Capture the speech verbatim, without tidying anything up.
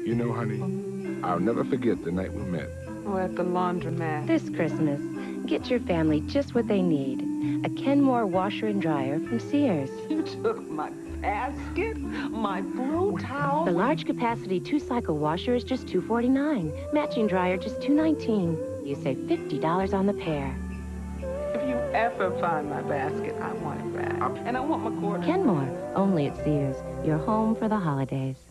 You know, honey, I'll never forget the night we met. Oh, at the laundromat. This Christmas, get your family just what they need. A Kenmore washer and dryer from Sears. You took my basket, my blue towel. The large capacity two-cycle washer is just two forty-nine. Matching dryer just two nineteen. You save fifty dollars on the pair. If you ever find my basket, I want it back. And I want my quarter. Kenmore, only at Sears. Your home for the holidays.